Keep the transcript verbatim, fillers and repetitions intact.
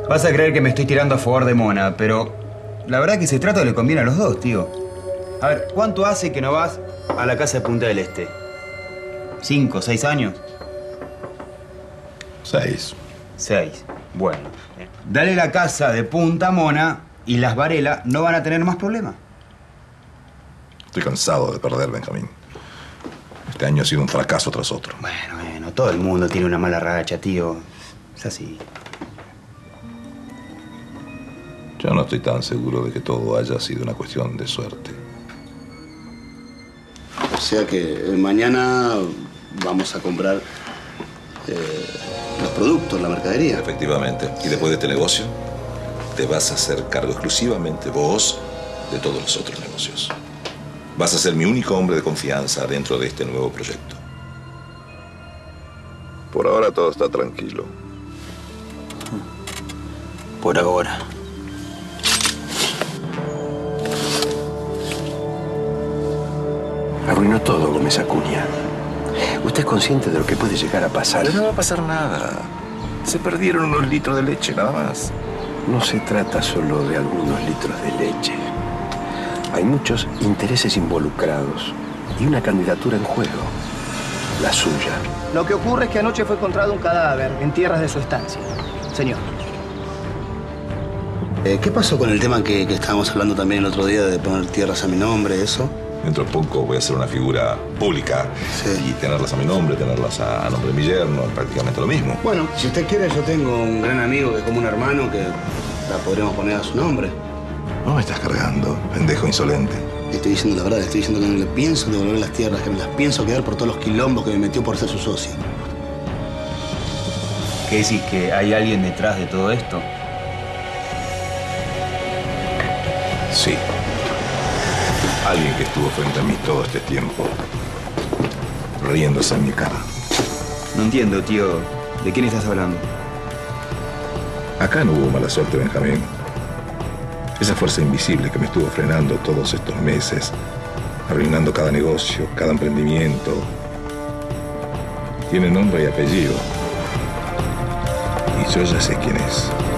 Vas a creer que me estoy tirando a favor de Mona, pero la verdad que ese trato le conviene a los dos, tío. A ver, ¿cuánto hace que no vas a la casa de Punta del Este? ¿Cinco, seis años? Seis. Seis. Bueno. Dale la casa de Punta Mona y las Varela no van a tener más problemas. Estoy cansado de perder, Benjamín. Este año ha sido un fracaso tras otro. Bueno, bueno, todo el mundo tiene una mala racha, tío. Es así. Yo no estoy tan seguro de que todo haya sido una cuestión de suerte. O sea que mañana vamos a comprar eh, los productos, la mercadería. Efectivamente. Y después de este negocio, te vas a hacer cargo exclusivamente vos de todos los otros negocios. Vas a ser mi único hombre de confianza dentro de este nuevo proyecto. Por ahora todo está tranquilo. Por ahora. Arruinó todo, Gómez Acuña. ¿Usted es consciente de lo que puede llegar a pasar? Pero no va a pasar nada. Se perdieron unos litros de leche, nada más. No se trata solo de algunos litros de leche. Hay muchos intereses involucrados y una candidatura en juego. La suya. Lo que ocurre es que anoche fue encontrado un cadáver en tierras de su estancia. Señor. Eh, ¿Qué pasó con el tema que, que estábamos hablando también el otro día de poner tierras a mi nombre, eso? Dentro de poco voy a ser una figura pública. Sí. Y tenerlas a mi nombre, tenerlas a, a nombre de mi yerno, es prácticamente lo mismo. Bueno, si usted quiere, yo tengo un gran amigo que es como un hermano que la podríamos poner a su nombre. No me estás cargando, pendejo insolente. Le estoy diciendo la verdad, le estoy diciendo que no le pienso devolver las tierras, que me las pienso quedar por todos los quilombos que me metió por ser su socio. ¿Qué decís? ¿Que hay alguien detrás de todo esto? Sí. Alguien que estuvo frente a mí todo este tiempo, riéndose en mi cara. No entiendo, tío. ¿De quién estás hablando? Acá no hubo mala suerte, Benjamín. Esa fuerza invisible que me estuvo frenando todos estos meses, arruinando cada negocio, cada emprendimiento, tiene nombre y apellido. Y yo ya sé quién es.